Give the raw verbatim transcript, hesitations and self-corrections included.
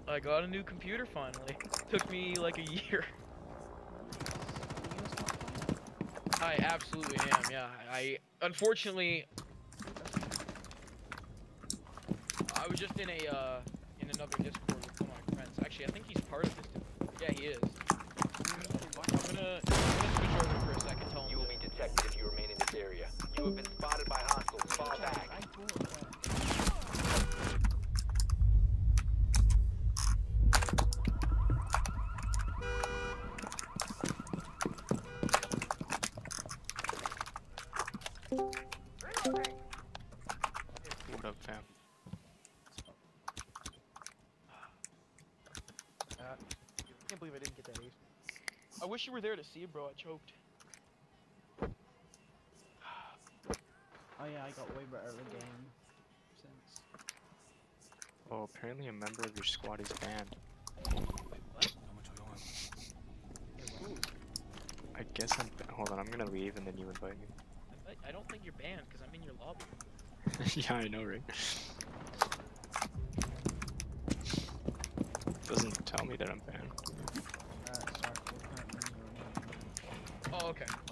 I got a new computer finally. Took me like a year. I absolutely am, yeah. I unfortunately I was just in a uh in another Discord with one of my friends. Actually, I think he's part of this Discord. Yeah, he is. I'm gonna, I'm gonna switch over for a second. Tell him You will be detected if you remain in this area. You have been spotted by hostiles. Fall back. What up, fam? Uh, I can't believe I didn't get that ace. I wish you were there to see it, bro. I choked. Oh yeah, I got way better at the game since. Oh, apparently a member of your squad is banned. What? I guess I'm. Hold on, I'm gonna leave and then you invite me. I, I don't think you're banned because I'm in your lobby. Yeah, I know, right? Doesn't tell me that I'm banned. Uh, sorry, we're currently in your Oh, okay.